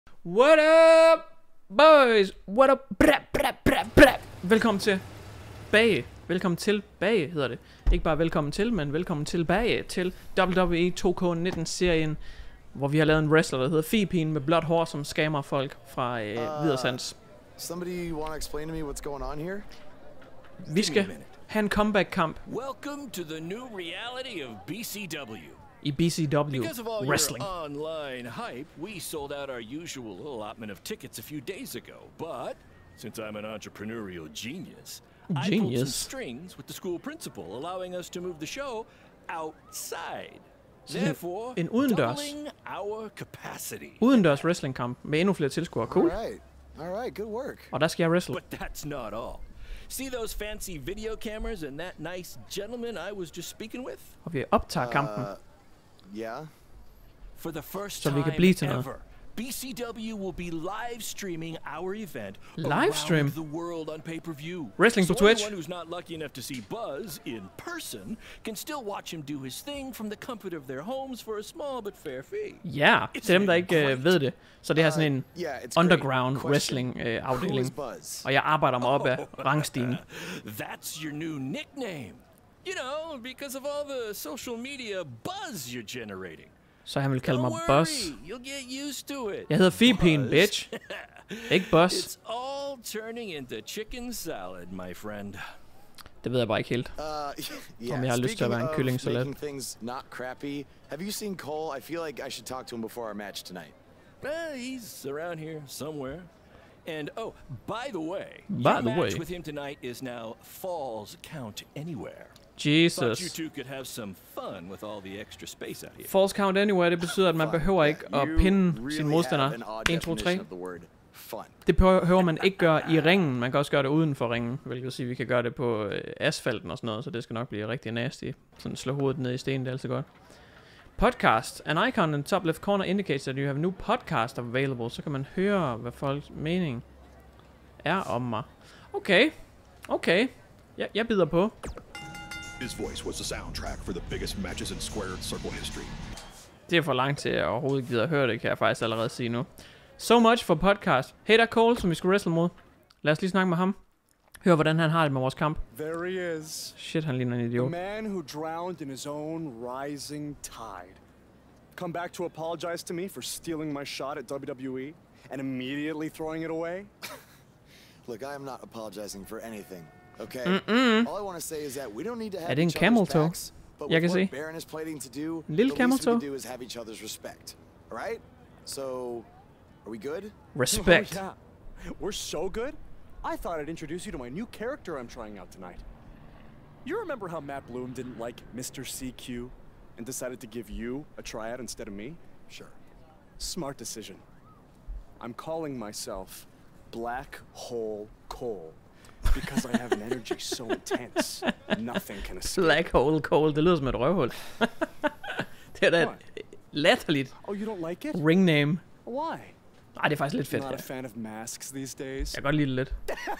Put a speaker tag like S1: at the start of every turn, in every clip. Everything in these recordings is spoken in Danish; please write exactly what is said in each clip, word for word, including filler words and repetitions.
S1: What up, boys? What up? Bra, bra, bra, bra. Velkommen til bage. Velkommen til bage, hedder det. Ikke bare velkommen til, men velkommen tilbage til W W E to K nitten-serien, hvor vi har lavet en wrestler, der hedder Fipin med blåt hår, som scammer folk fra øh, uh, Videresands.
S2: Somebody want to explain to me what's going on here?
S1: Vi skal have en comeback-kamp.
S3: Welcome to the new reality of B C W.
S1: I B C W
S3: Because of all
S1: Wrestling.
S3: your online hype, we sold out our usual allotment of tickets a few days ago. But since I'm an entrepreneurial genius,
S1: genius.
S3: I pulled some strings with the school principal, allowing us to move the show outside. Therefore,
S1: en udendørs,
S3: doubling our capacity.
S1: udendørs wrestlingkamp med endnu flere tilskuere. Cool.
S2: All right. All right, good work.
S1: Og der skal jeg wrestle.
S3: But that's not all. See those fancy video cameras and that nice gentleman I was just speaking with?
S1: Og vi optager kampen.
S2: Uh, yeah.
S3: For the first
S1: Så vi kan
S3: time
S1: blive til noget.
S3: ever, B C W will be live streaming our event
S1: Live stream?
S3: around the world on pay-per-view.
S1: Wrestling
S3: so
S1: på Twitch.
S3: anyone who's not lucky enough to see Buzz in person can still watch him do his thing from the comfort of their homes for a small but fair fee.
S1: Ja, til dem der ikke øh, ved det, så det er sådan en
S2: Uh, yeah, it's
S1: underground
S2: great.
S1: wrestling øh,
S2: Who is
S1: afdeling.
S2: Buzz?
S1: Og jeg arbejder mig op ad rangstigen.
S3: That's your new nickname. You know, because of all the social media buzz you're generating.
S1: Så han vil kalde
S3: Don't
S1: mig
S3: worry,
S1: Boss.
S3: you'll get used to it.
S1: Jeg hedder Fipin,
S3: Buzz.
S1: bitch. Ikke Boss.
S3: It's all turning into chicken salad, my friend.
S1: Det ved jeg bare ikke helt.
S2: Uh, yeah.
S1: Om jeg har lyst til at være en
S2: Speaking of
S1: kyllingsalat.
S2: making things not crappy, have you seen Cole? I feel like I should talk to him before our match tonight.
S3: Well, he's around here somewhere. And oh, by the way,
S1: By
S3: your
S1: the
S3: match
S1: way.
S3: with him tonight is now Falls Count Anywhere.
S1: Jesus.
S3: Thought you two could have some fun with all the extra space out here.
S1: False count anywhere, det betyder, at man behøver ikke at
S2: You
S1: pinde
S2: really
S1: sin
S2: have
S1: modstander.
S2: an odd
S1: en, to,
S2: definition
S1: tre.
S2: of the word fun.
S1: Det behøver man ikke gøre i ringen. Man kan også gøre det uden for ringen. Hvilket vil sige, at vi kan gøre det på øh, asfalten og sådan noget. Så det skal nok blive rigtig nasty. Sådan slå hovedet ned i stenen, det er altid godt. Podcast. An icon in the top left corner indicates that you have a new podcast available. Så kan man høre, hvad folks mening er om mig. Okay. Okay. Ja, jeg bider på.
S4: His voice was the soundtrack for the biggest matches in Squared Circle history.
S1: Det er for langt til, at jeg overhovedet gider at høre det, kan jeg faktisk allerede sige nu. So much for podcast. Hey, der er Cole, som vi skal wrestle mod. Lad os lige snakke med ham. Hør, hvordan han har det med vores kamp.
S5: There he is.
S1: Shit, han ligner en
S5: The
S1: idiot.
S5: man who drowned in his own rising tide. Come back to apologize to me for stealing my shot at W W E and immediately throwing it away?
S2: Look, I am not apologizing for anything. Okay.
S1: Mm-mm.
S2: All I want to say is that we don't need to have
S1: Er det en
S2: each
S1: camel
S2: other's
S1: toe?
S2: backs, but
S1: Jeg
S2: with
S1: kan
S2: what
S1: se.
S2: Baron is planning to do,
S1: En lille
S2: the
S1: camel
S2: least we
S1: toe?
S2: can do is have each other's respect. All right? So, are we good?
S1: Respect.
S5: Oh, yeah. We're so good. I thought I'd introduce you to my new character I'm trying out tonight. You remember how Matt Bloom didn't like Mister C Q and decided to give you a tryout instead of me?
S2: Sure.
S5: Smart decision. I'm calling myself Black Hole Cole because I have an energy so intense, nothing can escape.
S1: Black hole Cole. Det lyder som et røvhul. Det er da et latterligt
S5: Oh, you don't like it?
S1: ring name.
S5: Why?
S1: Nej, det er faktisk lidt fedt.
S5: Not
S1: Ja.
S5: a fan of masks these days.
S1: Jeg kan godt lide det lidt.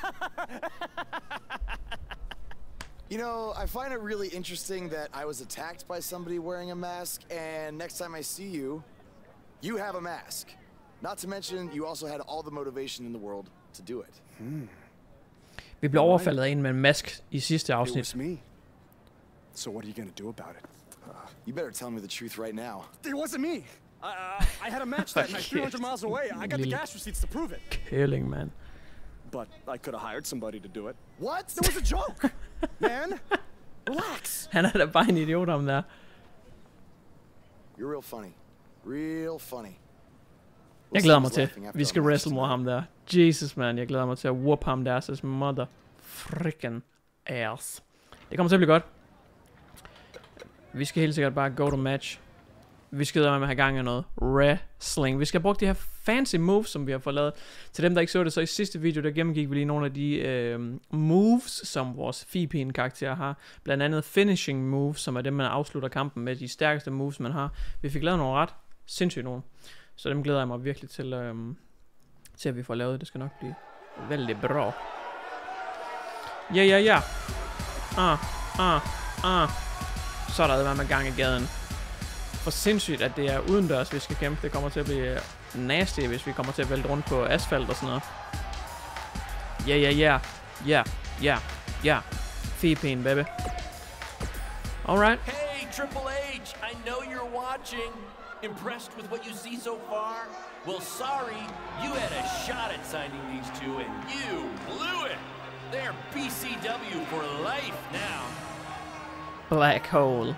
S2: You know, I find it really interesting that I was attacked by somebody wearing a mask, and next time I see you, you have a mask. Not to mention, you also had all the motivation in the world to do it.
S5: Hmm.
S1: Vi blev overfaldet af en med en mask i sidste
S5: It
S1: afsnit.
S5: was me. So what are you gonna do about it?
S2: You better tell me the truth right now.
S5: It wasn't me. I, uh, I had a match that night, three hundred miles away. I got the
S1: Lille
S5: gas receipts to prove it.
S1: Killing, man.
S5: But I could have hired somebody to do it.
S2: What?
S5: There was a joke, man. Relax.
S1: Han er da bare en idiot om der.
S2: You're real funny. Real funny.
S1: Jeg glæder mig til. Vi skal wrestle mod ham der. Jesus, man. Jeg glæder mig til at whoop ham der. His mother freaking ass. Det kommer til at blive godt. Vi skal helt sikkert bare go to match. Vi skal med at have gang i noget wrestling. Vi skal have brugt de her fancy moves, som vi har fået lavet. Til dem, der ikke så det, så i sidste video, der gennemgik vi lige nogle af de øh, moves, som vores Fipin-karakter har. Blandt andet finishing moves, som er dem, man afslutter kampen med. De stærkeste moves, man har. Vi fik lavet nogle ret sindssygt nogle. Så dem glæder jeg mig virkelig til, øh, til at vi får lavet. Det skal nok blive vældig bra. Ja, ja, ja. Ah, ah, ah. Så er der været med gang i gaden. For sindssygt, at det er udendørs, vi skal kæmpe. Det kommer til at blive nasty, hvis vi kommer til at vælte rundt på asfalt og sådan noget. Ja, ja, ja. Ja, ja, ja. Fee-pæn, baby. Alright.
S3: Hey, Triple H, I know you're watching. Impressed with what you see so far? Well, sorry, you had a shot at signing these two, and you blew it. They're B C W for life now.
S1: Black hole.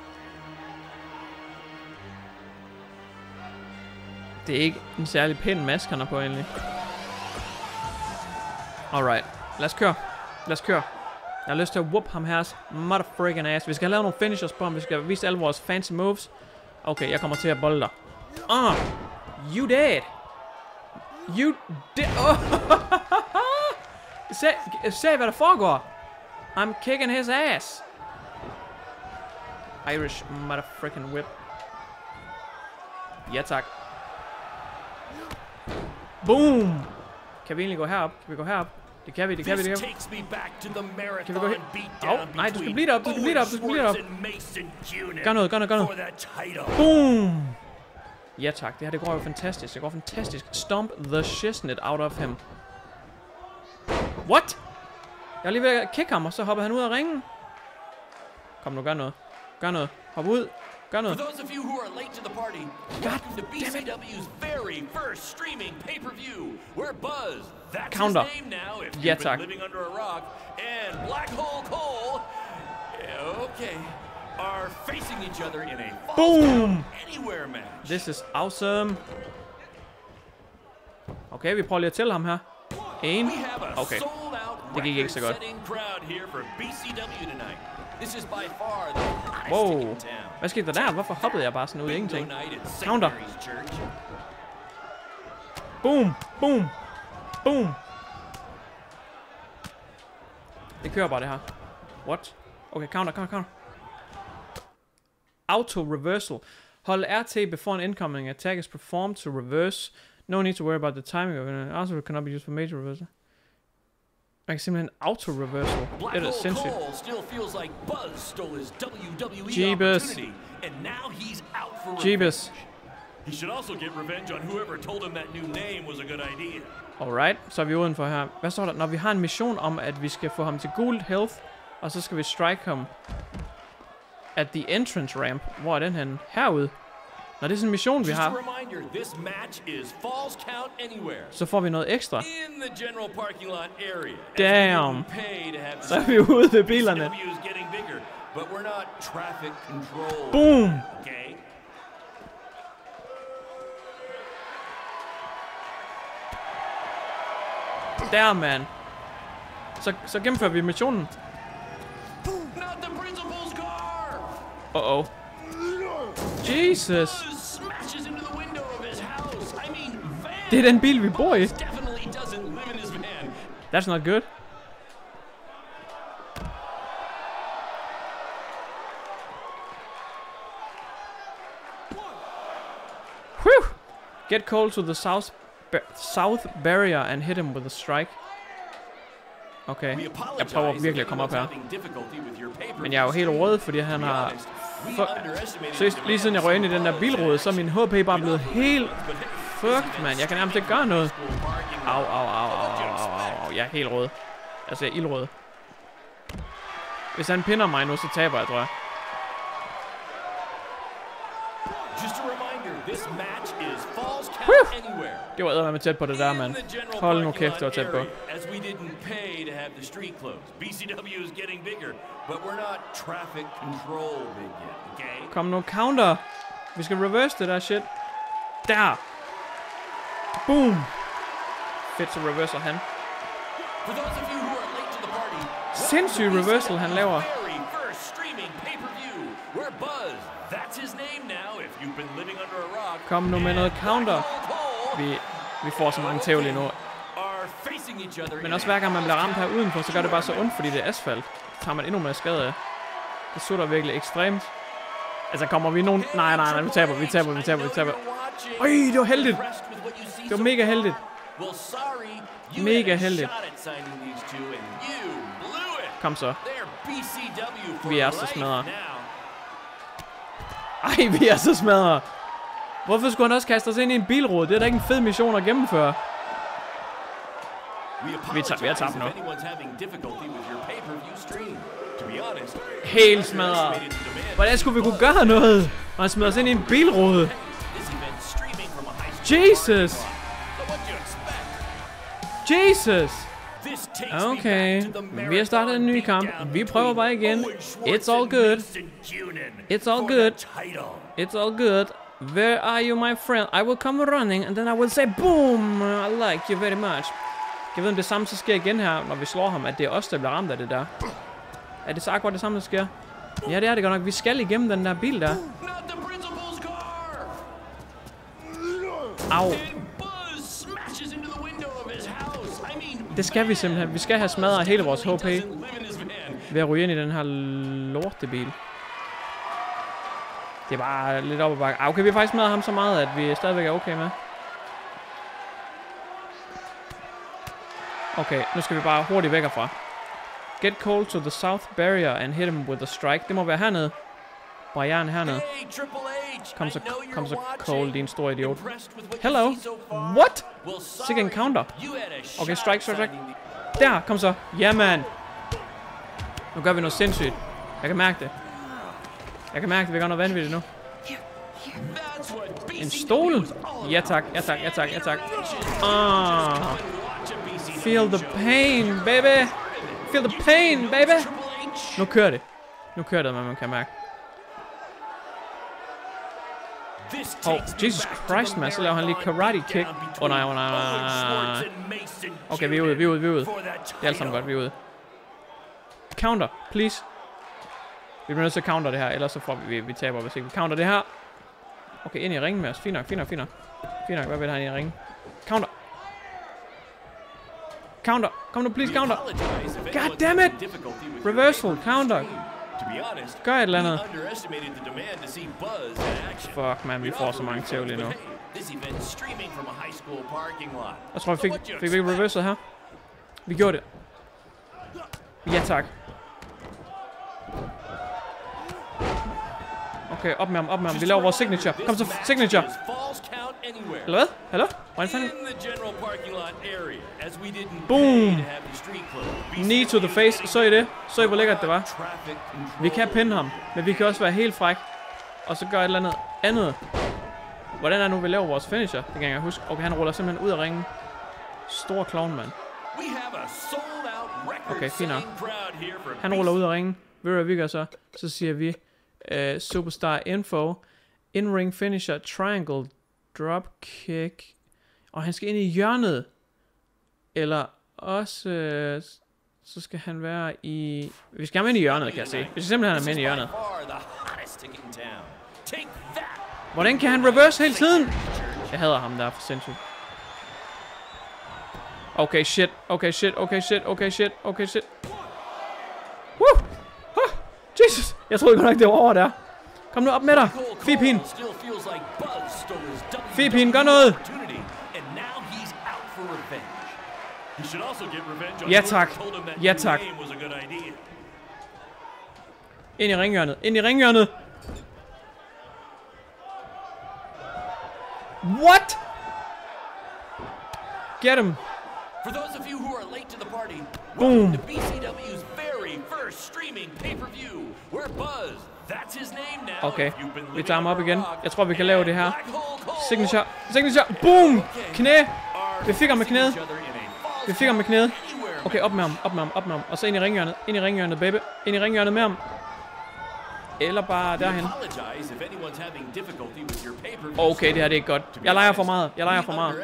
S1: Det er ikke en særlig pæn mask, han er på egentlig. Alright, lad os køre. Lad os køre. Jeg har lyst til at whoop ham her motherfucking ass. Vi skal have lavet nogle finishers på ham. Vi skal vise alle vores fancy moves. Okay, jeg kommer til at bolde dig. Ah, you dead. You dead. Oh. se, se, hvad der foregår. I'm kicking his ass. Irish motherfucking whip. Ja, tak. Boom. Kan vi egentlig gå herop? Kan vi gå herop? Det kan vi, det kan vi, det kan vi. Kan vi gå her? Åh, oh, nej, du skal blive derop, du skal blive derop, du skal blive derop. Gør noget, gør noget, gør noget. Boom! Ja tak, det her det går jo fantastisk, det går fantastisk. Stomp the shiznit out of him. What? Jeg er lige ved at kicke ham, og så hopper han ud af ringen. Kom nu, gør noget. Gør noget. Hop ud. Gør noget. God damn it. Counter. Ja tak. Boom! This is awesome. Okay, vi prøver lige at tælle ham her. En. Okay. Det gik ikke så godt. Wow. Hvad skete der der? Hvorfor hoppede jeg bare sådan ud i ingenting? Counter. Boom. Boom. Boom. Det kører bare det her. What? Okay, counter, counter, counter. Auto reversal. Hold R T before an incoming attack is performed to reverse. No need to worry about the timing of it. Also cannot be used for major reversal. Man kan simpelthen auto-reversal. Det er sindssygt. Jeebus. Jeebus. Alright, så er vi udenfor her. Hvad står der? Når vi har en mission om, at vi skal få ham til gul health, og så skal vi strike ham at the entrance ramp. Hvor er den henne? Herude. Nå, det er sådan en mission, vi har. Så får vi noget ekstra. Damn. Så er vi ude ved bilerne. Boom. Der, man. Så, så gennemfører vi missionen. Uh-oh. Jesus. Det er den bil, vi bor i. That's not good. Whew. Get Cole to the south ba south barrier and hit him with a strike. Okay. Jeg prøver virkelig at komme op her. Men jeg er jo helt rød, fordi han har... Så lige siden jeg røg ind i den der bilrude, så er min H P bare blevet helt... Fuck, man. Jeg kan nærmest ikke gøre noget. Au, au, au, au, au, au, au. Jeg er helt rød. Altså, jeg er ildrød. Hvis han pinder mig nu, så taber jeg, tror jeg. Whew. Det var eddermame tæt på det der, mand. Hold nu kæft, det var tæt på. Kom nu, counter. Vi skal reverse det der shit. Der. Boom. Fedt, så reverser han. Sindssyg reversal, han laver. Kom nu med noget counter. Vi, vi får så mange tæv lige nu. Men også hver gang man bliver ramt her udenfor, så gør det bare så ondt, fordi det er asfalt. Så tager man endnu mere skade af. Det sutter virkelig ekstremt. Altså kommer vi nogen... Nej, nej, nej, vi taber, vi taber, vi taber, vi taber. Øj, det var heldigt. Det var mega heldigt. Mega heldigt. Kom så. Vi er så smadret. Ej, vi er så smadret. Hvorfor skulle han også kaste os ind i en bilrude? Det er da ikke en fed mission at gennemføre. Vi tager, vi har tabt nu. Helt smadret. Hvordan skulle vi kunne gøre noget? Og han smider os ind i en bilrude. Jesus. Jesus. Okay, vi har startet en ny kamp. Vi prøver bare igen. It's all good. It's all good. It's all good. Where are you, my friend? I will come running, and then I will say, boom! I like you very much. Jeg ved, om det samme så sker igen her, når vi slår ham, at det er os, der bliver ramt af det der. Er det så akkurat det samme, der sker? Ja, det er det godt nok. Vi skal igennem den der bil der. Au. Det skal vi simpelthen. Vi skal have smadret hele vores H P ved at ryge ind i den her lortebil. Det er bare lidt op ad bakke. Okay, vi har faktisk smadret ham så meget, at vi stadigvæk er okay med. Okay, nu skal vi bare hurtigt væk herfra. Get Cole to the south barrier and hit him with a strike. Det må være hernede. Barrieren hernede. Kom så, kom så Cole, din store idiot. Hello? What? Sikke en counter. Okay, strike, strike, strike. Der, kom så. Ja, man. Nu gør vi noget sindssygt. Jeg kan mærke det. Jeg kan mærke det, vi gør noget vanvittigt nu. En stol? Ja tak, ja tak, ja tak, ja tak. Ah. Feel the pain, baby. Feel the pain, baby. Nu kører det. Nu kører det, man kan mærke. Oh, Jesus Christ, man. Så laver han lige karate kick. Åh oh, nej, åh oh, nej, nej. Okay, vi er ude, vi er ude, vi er ude. Det er alt sammen godt, vi er ude. Counter, please. Vi bliver nødt til at counter det her, ellers så får vi, vi, vi taber, hvis ikke vi counter det her. Okay, ind i ringen med os. Fint nok, fint nok, fint nok. Fint nok, hvad vil han i ringen? Counter. Counter. Kom nu, please, counter. God damn it. Reversal, counter. Gør et eller andet. Fuck, man, vi får så mange tæv lige nu. Jeg tror, vi fik, fik vi ikke reversal her. Vi gjorde det. Ja, tak. Okay, op med ham, op med ham. Vi laver vores signature. Kom så, signature. Eller hvad? Hallo? Hvordan fanden? Boom! Knee to the face. Så I det? Så I, hvor lækkert det var? Vi kan pinde ham, men vi kan også være helt fræk. Og så gøre et eller andet andet. Hvordan er nu, vi laver vores finisher? Det kan jeg huske. Okay, han ruller simpelthen ud af ringen. Stor clown, mand. Okay, fint nok. Han ruller ud af ringen. Ved du, hvad vi gør så? Så siger vi... Uh, superstar info, in-ring finisher, triangle, dropkick, og han skal ind i hjørnet, eller også, uh, så skal han være i, vi skal have ham ind i hjørnet, kan jeg se, vi skal simpelthen have ham ind i hjørnet. Hvordan kan han reverse hele tiden? Jeg hader ham der, for sindssygt. Okay, shit, okay, shit, okay, shit, okay, shit, okay, shit. Woo! Jesus! Jeg troede godt nok, det var over der. Kom nu op med dig. Fipin. Fipin, gør noget. Ja tak. Ja tak. Ind i ringhjørnet. Ind i ringhjørnet. What? Get him.
S3: For those of you who are late to the party,
S1: boom.
S3: Welcome to B C W's very first streaming pay-per-view, where Buzz, that's his name now.
S1: Okay, vi tager ham op igen. Jeg tror, vi kan lave det her. Signature, signature, boom! Knæ! Vi fik ham med knæet. Vi fik ham med knæet. Okay, op med ham, op med ham, op med ham. Og så ind i ringhjørnet, ind i ringhjørnet, baby. Ind i ringhjørnet med ham. Eller bare derhen. Okay, det her det er ikke godt. Jeg leger for meget. Jeg leger for meget.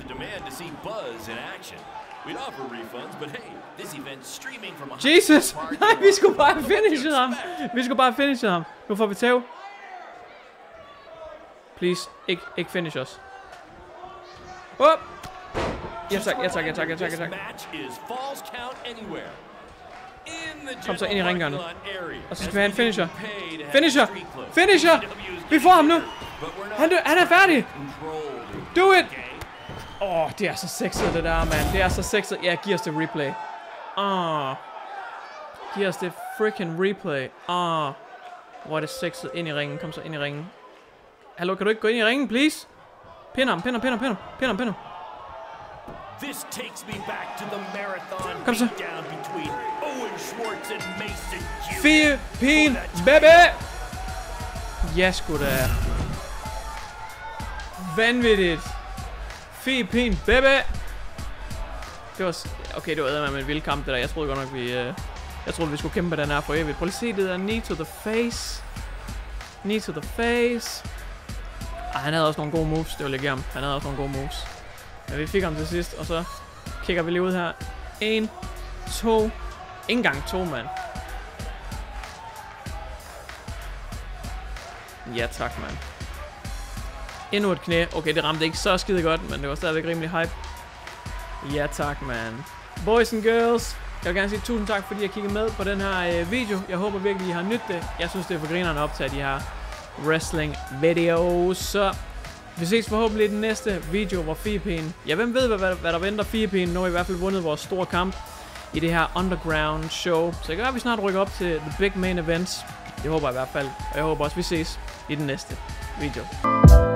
S1: Jesus! Nej, vi skulle bare finishe ham. Vi skulle bare finishe ham. Nu får vi tæv. Please, ikke, ikke finish os. Op! Ja tak, ja tak, ja tak, ja tak, ja tak. Kom så ind i ringhjørnet. Og så skal vi have en finisher. Finisher! Finisher! Vi får ham nu! Han, han er færdig! Do it! Åh, oh, det er så sexet det der, mand. Det er så sexet. Ja, giv os det replay. Åh. Oh. Giv os det freaking replay. Åh. Oh. Hvor er det sexet ind i ringen. Kom så ind i ringen. Hallo, kan du ikke gå ind i ringen, please? Pin ham, pin ham, pin ham, pin ham, pin ham, pin ham.
S3: This takes me back to the marathon
S1: Kom så.
S3: beatdown between Owen Schwartz and Mason Junior
S1: Fie, pin, baby! Ja, sgu da. Vanvittigt. Fie, pin, baby! Det var... Okay, det var eddermame med en vild kamp, det der. Jeg troede godt nok, vi... Uh... Jeg troede, vi skulle kæmpe den her for evigt. Prøv lige at se det der. Knee to the face. Knee to the face. Ej, han havde også nogle gode moves. Det var lidt ham. Han havde også nogle gode moves. Men vi fik ham til sidst, og så kigger vi lige ud her. En, to. Ikke engang to, mand. Ja, tak, mand. Endnu et knæ. Okay, det ramte ikke så skide godt, men det var stadigvæk rimelig hype. Ja, tak, mand. Boys and girls, jeg vil gerne sige tusind tak, fordi I har kigget med på den her øh, video. Jeg håber virkelig, I har nydt det. Jeg synes, det er for grineren at optage de her wrestling videos. Så vi ses forhåbentlig i den næste video, hvor Fie-Pigen... Ja, hvem ved, hvad, hvad der venter Fie-Pigen? Nu har vi i hvert fald vundet vores store kamp i det her underground show. Så det kan være, at vi snart rykker op til the big main events. Det håber jeg i hvert fald. Og jeg håber også, vi ses i den næste video.